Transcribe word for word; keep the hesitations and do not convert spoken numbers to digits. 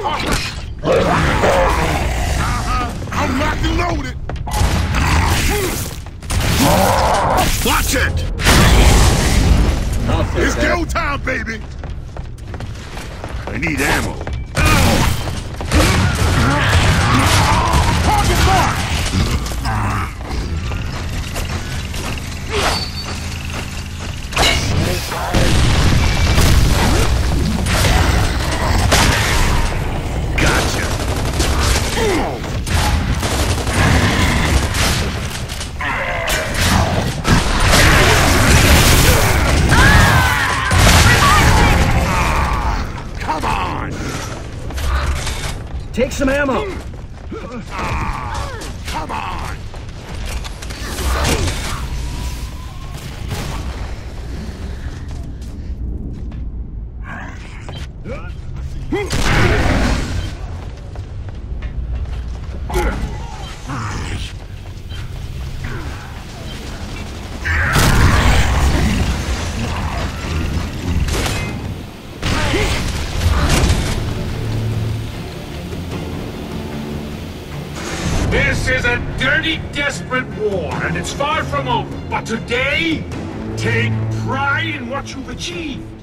Uh-huh. I'm locked and loaded. Watch it! It's go time, baby! I need ammo. Target mark! Gotcha. Come on! Take some ammo. Ah, come on! This is a dirty, desperate war, and it's far from over. But today, take pride in what you've achieved.